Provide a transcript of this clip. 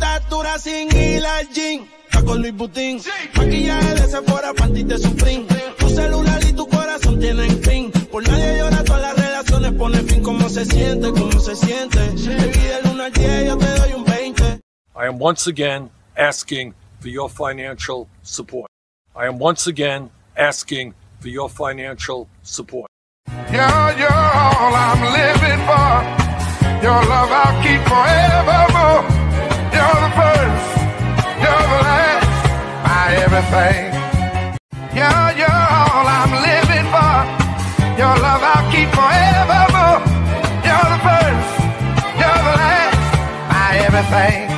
estatura sin ir al gym. Está con Luis Butín. Maquillaje de Sephora, panty de Supreme. Tu celular y tu corazón tienen pin. Por nadie llora, todas las relaciones pone fin. ¿Cómo se siente? ¿Cómo se siente? Baby, del 1 al 10 yo te doy un 20. I am once again asking for your financial support. I am once again asking for your financial support. You're all I'm living for. Your love I'll keep forevermore. You're the first, you're the last, my everything. You're all I'm living for. Your love I'll keep forevermore. You're the first, you're the last, my everything.